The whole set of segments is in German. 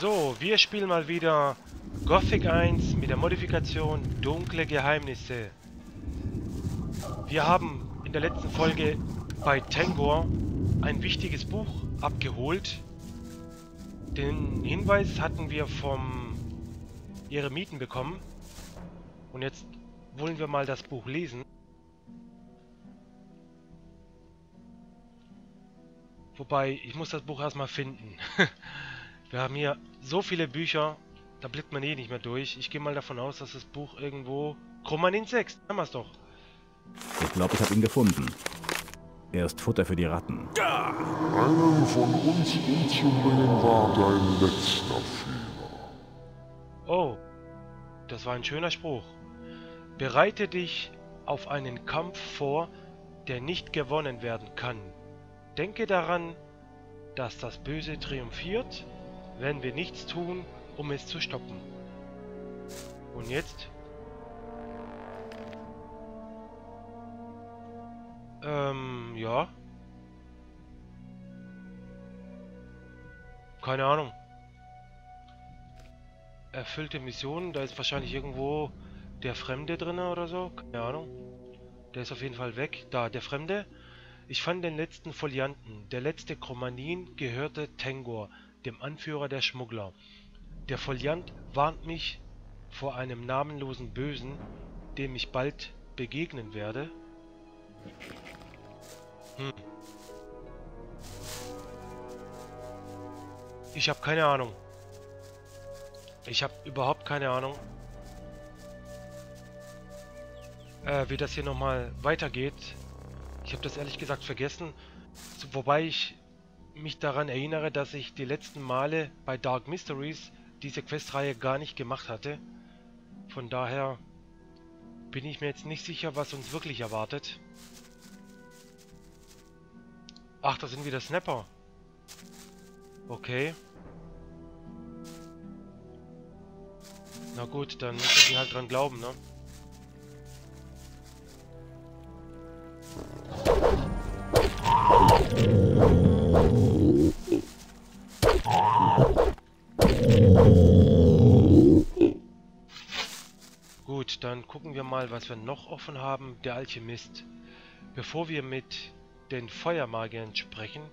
So, wir spielen mal wieder Gothic 1 mit der Modifikation Dunkle Geheimnisse. Wir haben in der letzten Folge bei Tengor ein wichtiges Buch abgeholt. Den Hinweis hatten wir vom Eremiten bekommen. Und jetzt wollen wir mal das Buch lesen. Wobei, ich muss das Buch erstmal finden. Wir haben hier so viele Bücher, da blickt man eh nicht mehr durch. Ich gehe mal davon aus, dass das Buch irgendwo... Chromanin 6, haben wir es doch. Ich glaube, ich habe ihn gefunden. Er ist Futter für die Ratten. Einen von uns umzubringen war dein letzter Fehler. Oh, das war ein schöner Spruch. Bereite dich auf einen Kampf vor, der nicht gewonnen werden kann. Denke daran, dass das Böse triumphiert, wenn wir nichts tun, um es zu stoppen. Und jetzt? Ja. Keine Ahnung. Erfüllte Missionen, da ist wahrscheinlich irgendwo der Fremde drin oder so. Keine Ahnung. Der ist auf jeden Fall weg. Da, der Fremde. Ich fand den letzten Folianten. Der letzte Chromanin gehörte Tengor, dem Anführer der Schmuggler. Der Foliant warnt mich vor einem namenlosen Bösen, dem ich bald begegnen werde. Ich habe keine Ahnung. Ich habe überhaupt keine Ahnung, wie das hier nochmal weitergeht. Ich habe das ehrlich gesagt vergessen. Wobei ich mich daran erinnere, dass ich die letzten Male bei Dark Mysteries diese Questreihe gar nicht gemacht hatte. Von daher bin ich mir jetzt nicht sicher, was uns wirklich erwartet. Ach, das sind wieder Snapper. Okay. Na gut, dann müssen wir halt dran glauben, ne? Gut, dann gucken wir mal, was wir noch offen haben. Der Alchemist. Bevor wir mit den Feuermagiern sprechen,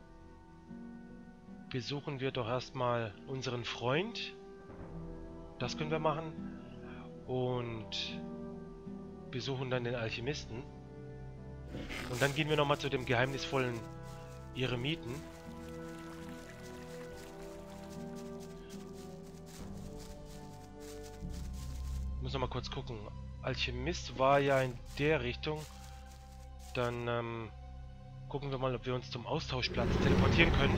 besuchen wir doch erstmal unseren Freund. Das können wir machen. Und besuchen dann den Alchemisten. Und dann gehen wir nochmal zu dem geheimnisvollen Eremiten. Ich muss noch mal kurz gucken. Alchemist war ja in der Richtung. Dann gucken wir mal, ob wir uns zum Austauschplatz teleportieren können.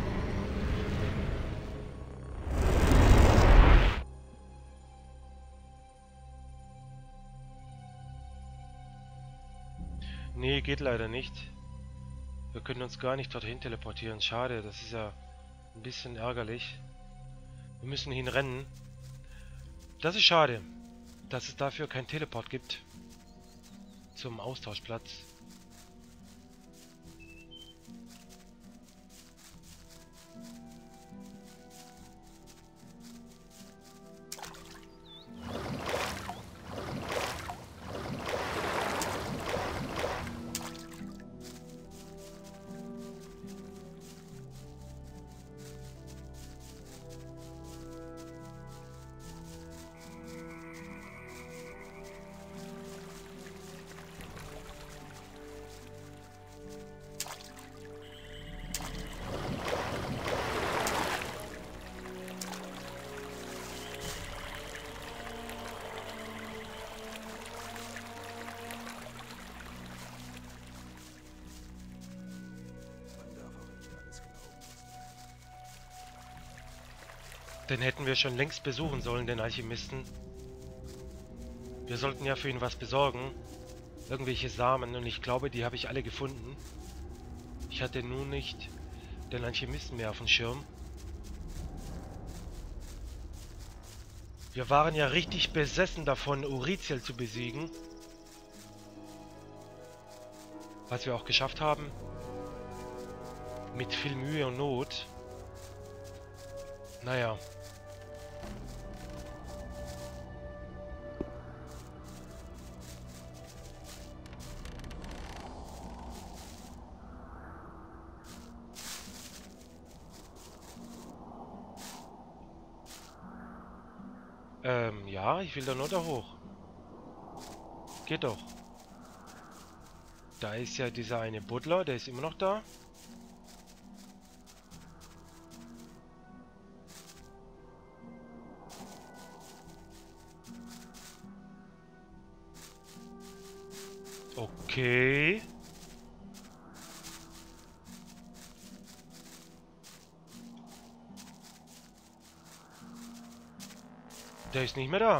Nee, geht leider nicht. Wir können uns gar nicht dorthin teleportieren. Schade, das ist ja ein bisschen ärgerlich. Wir müssen hinrennen. Das ist schade, dass es dafür kein Teleport gibt zum Austauschplatz. Den hätten wir schon längst besuchen sollen, den Alchemisten. Wir sollten ja für ihn was besorgen. Irgendwelche Samen, und ich glaube, die habe ich alle gefunden. Ich hatte nur nicht den Alchemisten mehr auf dem Schirm. Wir waren ja richtig besessen davon, Uriziel zu besiegen. Was wir auch geschafft haben. Mit viel Mühe und Not. Naja. Ja, ich will da nur da hoch. Geht doch. Da ist ja dieser eine Buddler, der ist immer noch da. Okay. Der ist nicht mehr da.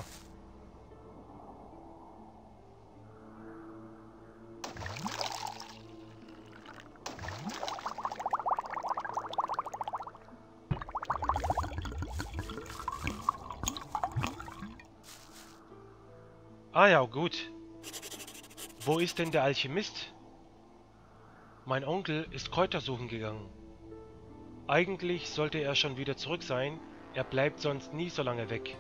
Ah ja, gut. Wo ist denn der Alchemist? Mein Onkel ist Kräuter suchen gegangen. Eigentlich sollte er schon wieder zurück sein. Er bleibt sonst nie so lange weg.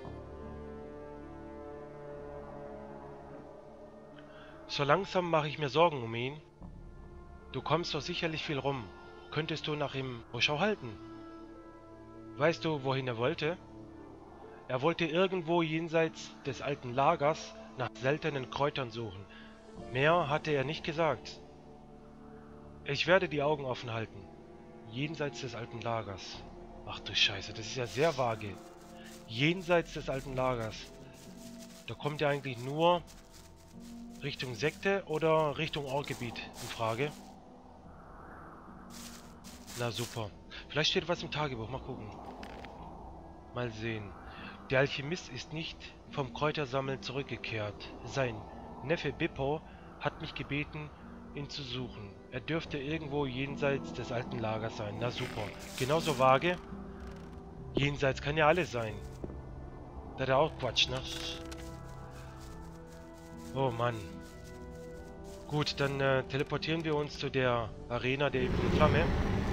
So langsam mache ich mir Sorgen um ihn. Du kommst doch sicherlich viel rum. Könntest du nach ihm Ausschau halten? Weißt du, wohin er wollte? Er wollte irgendwo jenseits des alten Lagers nach seltenen Kräutern suchen. Mehr hatte er nicht gesagt. Ich werde die Augen offen halten. Jenseits des alten Lagers. Ach du Scheiße, das ist ja sehr vage. Jenseits des alten Lagers. Da kommt ja eigentlich nur Richtung Sekte oder Richtung Orkgebiet in Frage. Na super. Vielleicht steht was im Tagebuch. Mal gucken. Mal sehen. Der Alchemist ist nicht vom Kräutersammeln zurückgekehrt. Sein Neffe Bippo hat mich gebeten, ihn zu suchen. Er dürfte irgendwo jenseits des alten Lagers sein. Na super. Genauso vage. Jenseits kann ja alles sein. Da hat er auch Quatsch, ne? Oh Mann. Gut, dann teleportieren wir uns zu der Arena der ewigen Flamme.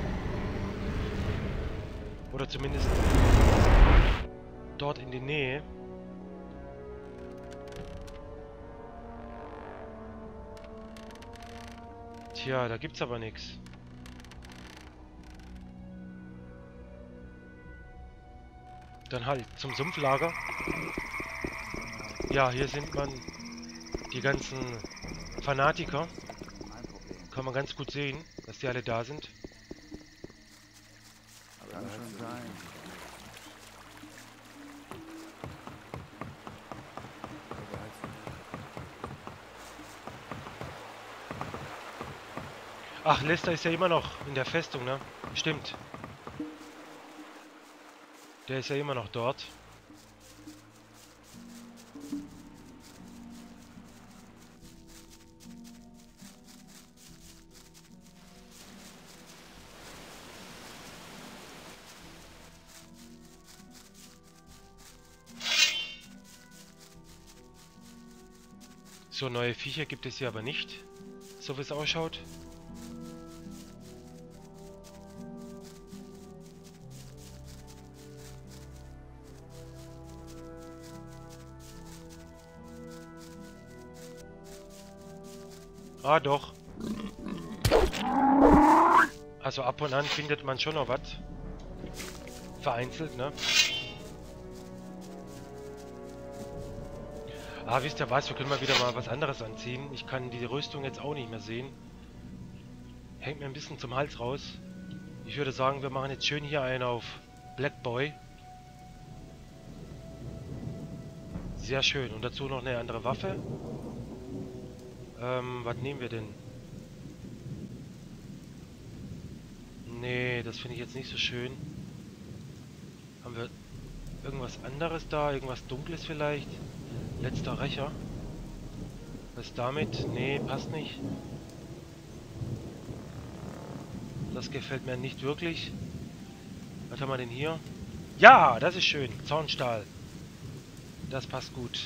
Oder zumindest dort in die Nähe. Tja, da gibt's aber nichts. Dann halt zum Sumpflager. Ja, hier sind man die ganzen Fanatiker. Kann man ganz gut sehen, dass die alle da sind. Kann schon sein. Ach, Lester ist ja immer noch in der Festung, ne? Stimmt. Der ist ja immer noch dort. So, neue Viecher gibt es hier aber nicht, so wie es ausschaut. Ah, doch. Also ab und an findet man schon noch was. Vereinzelt, ne? Ah, wisst ihr was? Wir können mal wieder mal was anderes anziehen. Ich kann die Rüstung jetzt auch nicht mehr sehen. Hängt mir ein bisschen zum Hals raus. Ich würde sagen, wir machen jetzt schön hier einen auf Black Boy. Sehr schön. Und dazu noch eine andere Waffe. Was nehmen wir denn? Nee, das finde ich jetzt nicht so schön. Haben wir irgendwas anderes da? Irgendwas Dunkles vielleicht? Letzter Rächer. Was ist damit? Nee, passt nicht. Das gefällt mir nicht wirklich. Was haben wir denn hier? Ja, das ist schön. Zornstahl. Das passt gut.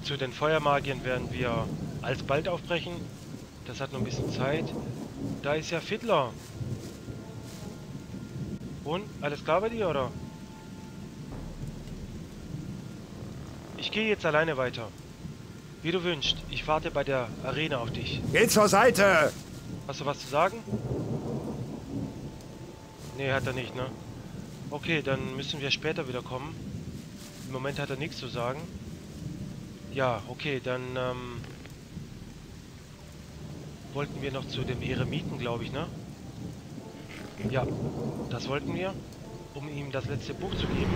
Zu den Feuermagiern werden wir alsbald aufbrechen. Das hat noch ein bisschen Zeit. Da ist ja Fiddler. Und? Alles klar bei dir, oder? Ich gehe jetzt alleine weiter. Wie du wünschst. Ich warte bei der Arena auf dich. Geh zur Seite! Hast du was zu sagen? Nee, hat er nicht, ne? Okay, dann müssen wir später wieder kommen. Im Moment hat er nichts zu sagen. Ja, okay, dann wollten wir noch zu dem Eremiten, glaube ich, ne? Ja, das wollten wir, um ihm das letzte Buch zu geben.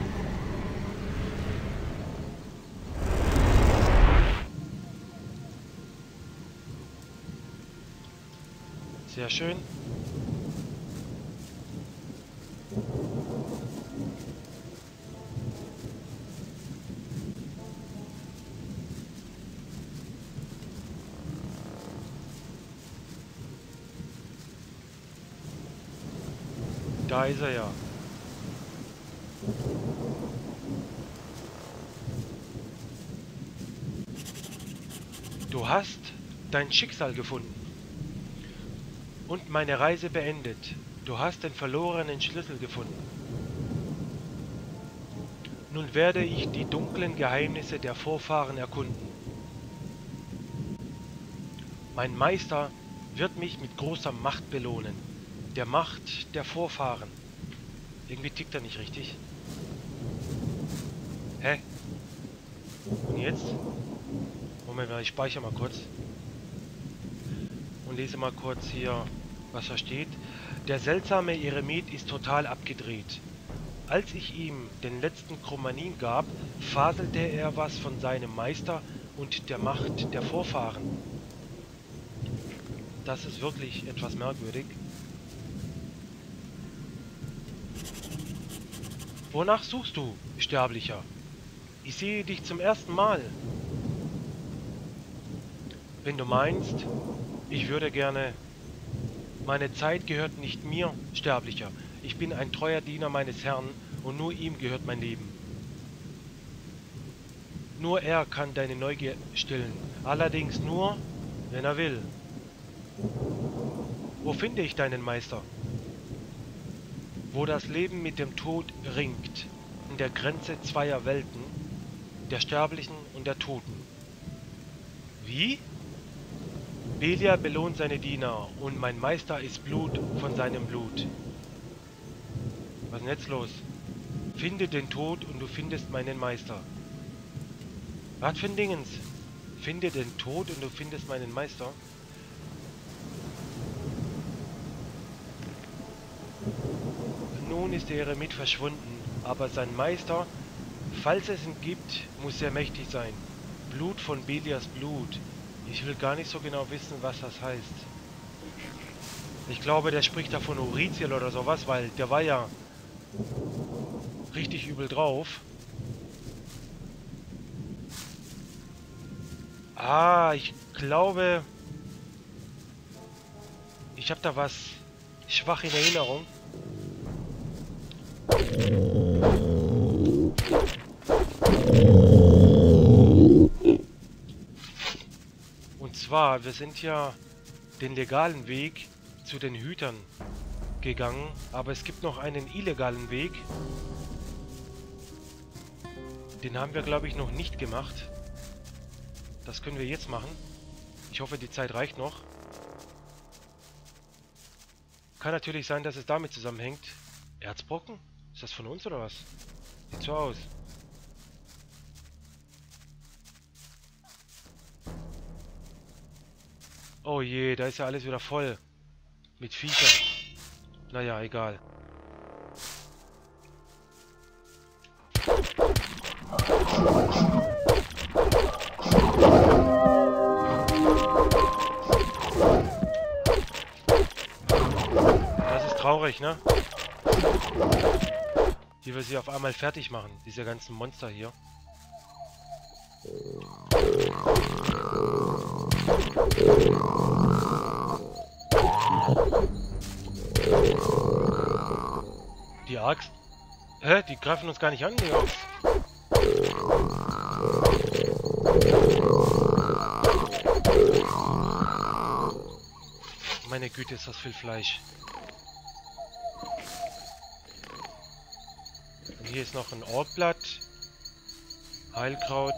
Sehr schön. Da ist er ja. Du hast dein Schicksal gefunden und meine Reise beendet. Du hast den verlorenen Schlüssel gefunden. Nun werde ich die dunklen Geheimnisse der Vorfahren erkunden. Mein Meister wird mich mit großer Macht belohnen. Der Macht der Vorfahren. Irgendwie tickt er nicht richtig. Hä? Und jetzt? Moment mal, ich speichere mal kurz. Und lese mal kurz hier, was da steht. Der seltsame Eremit ist total abgedreht. Als ich ihm den letzten Chromanin gab, faselte er was von seinem Meister und der Macht der Vorfahren. Das ist wirklich etwas merkwürdig. Wonach suchst du, Sterblicher? Ich sehe dich zum ersten Mal. Wenn du meinst, ich würde gerne... Meine Zeit gehört nicht mir, Sterblicher. Ich bin ein treuer Diener meines Herrn und nur ihm gehört mein Leben. Nur er kann deine Neugier stillen. Allerdings nur, wenn er will. Wo finde ich deinen Meister? Wo das Leben mit dem Tod ringt, in der Grenze zweier Welten, der Sterblichen und der Toten. Wie? Belia belohnt seine Diener und mein Meister ist Blut von seinem Blut. Was ist denn jetzt los? Finde den Tod und du findest meinen Meister. Was für ein Dingens? Finde den Tod und du findest meinen Meister. Nun ist der Eremit verschwunden, aber sein Meister, falls es ihn gibt, muss sehr mächtig sein. Blut von Belias Blut. Ich will gar nicht so genau wissen, was das heißt. Ich glaube, der spricht da von Uriziel oder sowas, weil der war ja richtig übel drauf. Ah, ich glaube, ich habe da was schwach in Erinnerung. Und zwar, wir sind ja den legalen Weg zu den Hütern gegangen, aber es gibt noch einen illegalen Weg. Den haben wir, glaube ich, noch nicht gemacht. Das können wir jetzt machen. Ich hoffe, die Zeit reicht noch. Kann natürlich sein, dass es damit zusammenhängt. Erzbrocken? Ist das von uns oder was? Sieht so aus. Oh je, da ist ja alles wieder voll. Mit Viechern. Naja, egal. Das ist traurig, ne? Wie wir sie auf einmal fertig machen, diese ganzen Monster hier. Die Axt? Hä? Die greifen uns gar nicht an, die Axt. Meine Güte, ist das viel Fleisch. Und hier ist noch ein Orkblatt. Heilkraut.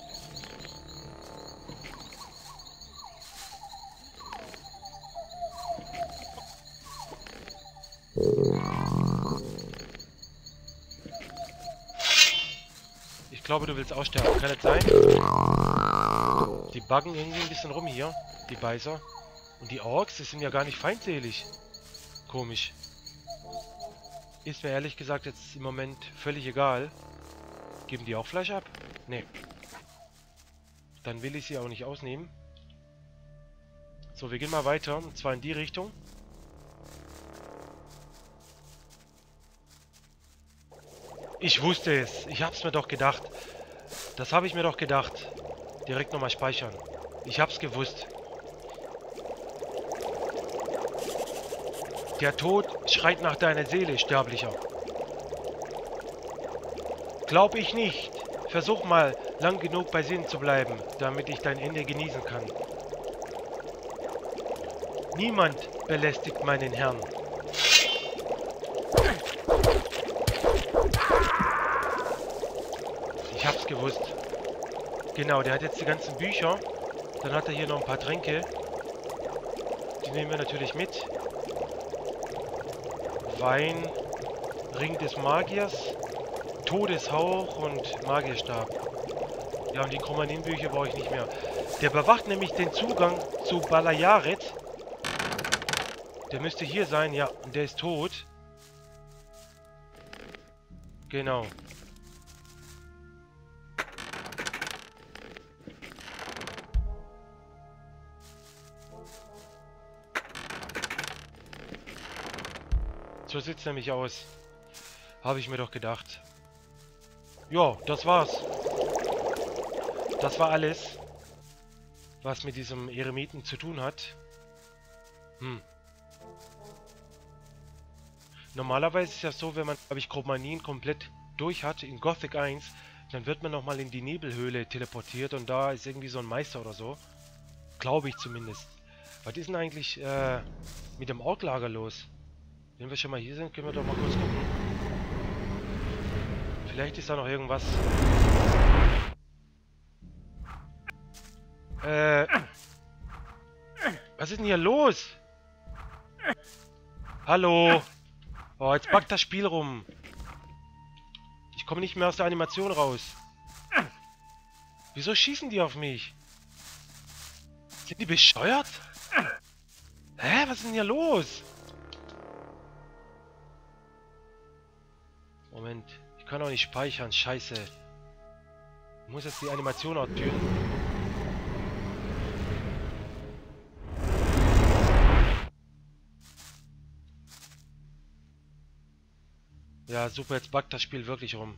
Ich glaube, du willst aussterben. Kann das sein? Die buggen irgendwie ein bisschen rum hier. Die Beißer. Und die Orks, die sind ja gar nicht feindselig. Komisch. Ist mir ehrlich gesagt jetzt im Moment völlig egal. Geben die auch Fleisch ab? Nee. Dann will ich sie auch nicht ausnehmen. So, wir gehen mal weiter. Und zwar in die Richtung. Ich wusste es. Ich hab's mir doch gedacht. Das habe ich mir doch gedacht. Direkt nochmal speichern. Ich hab's gewusst. Der Tod schreit nach deiner Seele, Sterblicher. Glaub ich nicht. Versuch mal, lang genug bei Sinnen zu bleiben, damit ich dein Ende genießen kann. Niemand belästigt meinen Herrn. Ich hab's gewusst. Genau, der hat jetzt die ganzen Bücher. Dann hat er hier noch ein paar Tränke. Die nehmen wir natürlich mit. Wein, Ring des Magiers, Todeshauch und Magierstab. Ja, und die Chromanin-Bücher brauche ich nicht mehr. Der bewacht nämlich den Zugang zu Balayaret. Der müsste hier sein, ja, und der ist tot. Genau. So sieht's nämlich aus. Habe ich mir doch gedacht. Ja, das war's. Das war alles, was mit diesem Eremiten zu tun hat. Normalerweise ist das so, wenn man, glaube ich, Chromanin komplett durch hat in Gothic 1, dann wird man nochmal in die Nebelhöhle teleportiert und da ist irgendwie so ein Meister oder so. Glaube ich zumindest. Was ist denn eigentlich mit dem Orklager los? Wenn wir schon mal hier sind, können wir doch mal kurz gucken. Vielleicht ist da noch irgendwas. Was ist denn hier los? Hallo? Oh, jetzt backt das Spiel rum. Ich komme nicht mehr aus der Animation raus. Wieso schießen die auf mich? Sind die bescheuert? Hä? Was ist denn hier los? Moment, ich kann auch nicht speichern, scheiße. Ich muss jetzt die Animation ausführen. Ja, super, jetzt backt das Spiel wirklich rum.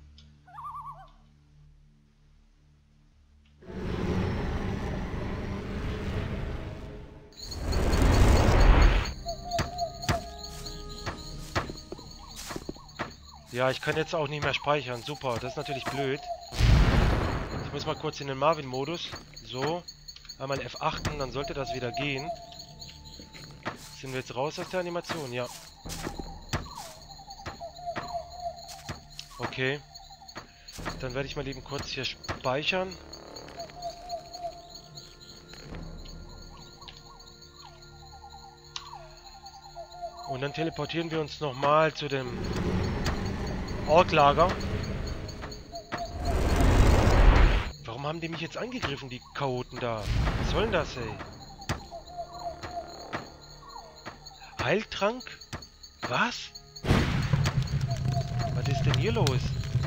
Ja, ich kann jetzt auch nicht mehr speichern. Super, das ist natürlich blöd. Ich muss mal kurz in den Marvin-Modus. So, einmal F8, dann sollte das wieder gehen. Sind wir jetzt raus aus der Animation? Ja. Okay. Dann werde ich mal eben kurz hier speichern. Und dann teleportieren wir uns nochmal zu dem Orklager. Warum haben die mich jetzt angegriffen, die Chaoten da? Was soll denn das, ey? Heiltrank? Was? Was ist denn hier los?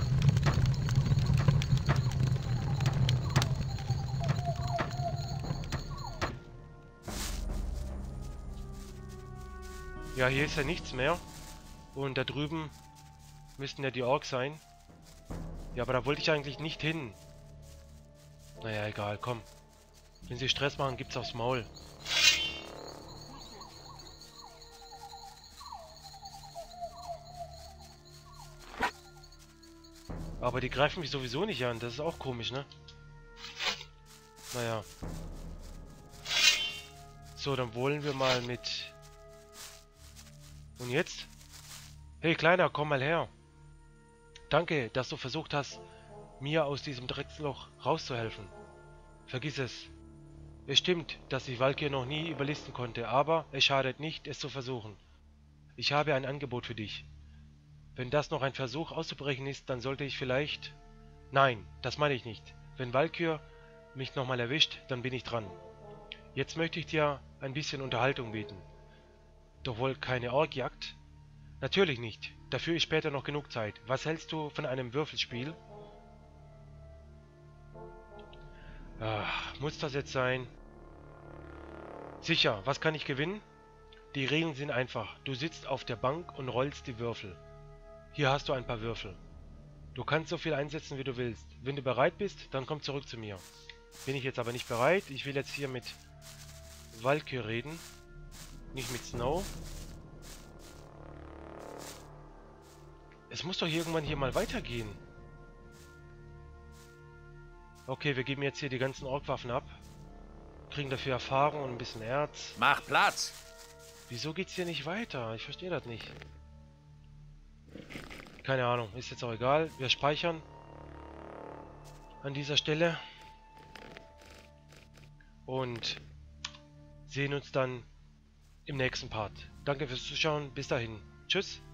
Ja, hier ist ja nichts mehr. Und da drüben müssten ja die Orks sein. Ja, aber da wollte ich eigentlich nicht hin. Naja, egal, komm. Wenn sie Stress machen, gibt's aufs Maul. Aber die greifen mich sowieso nicht an. Das ist auch komisch, ne? Naja. So, dann wollen wir mal mit Und jetzt? Hey Kleiner, komm mal her. Danke, dass du versucht hast, mir aus diesem Drecksloch rauszuhelfen. Vergiss es. Es stimmt, dass ich Valkyrie noch nie überlisten konnte, aber es schadet nicht, es zu versuchen. Ich habe ein Angebot für dich. Wenn das noch ein Versuch auszubrechen ist, dann sollte ich vielleicht... Nein, das meine ich nicht. Wenn Valkyrie mich nochmal erwischt, dann bin ich dran. Jetzt möchte ich dir ein bisschen Unterhaltung bieten. Doch wohl keine Orgjagd? Natürlich nicht. Dafür ist später noch genug Zeit. Was hältst du von einem Würfelspiel? Muss das jetzt sein? Sicher, was kann ich gewinnen? Die Regeln sind einfach. Du sitzt auf der Bank und rollst die Würfel. Hier hast du ein paar Würfel. Du kannst so viel einsetzen, wie du willst. Wenn du bereit bist, dann komm zurück zu mir. Bin ich jetzt aber nicht bereit. Ich will jetzt hier mit Valkyrie reden. Nicht mit Snow. Es muss doch irgendwann hier mal weitergehen. Okay, wir geben jetzt hier die ganzen Orkwaffen ab. Kriegen dafür Erfahrung und ein bisschen Erz. Mach Platz! Wieso geht's hier nicht weiter? Ich verstehe das nicht. Keine Ahnung, ist jetzt auch egal. Wir speichern an dieser Stelle. Und sehen uns dann im nächsten Part. Danke fürs Zuschauen. Bis dahin. Tschüss.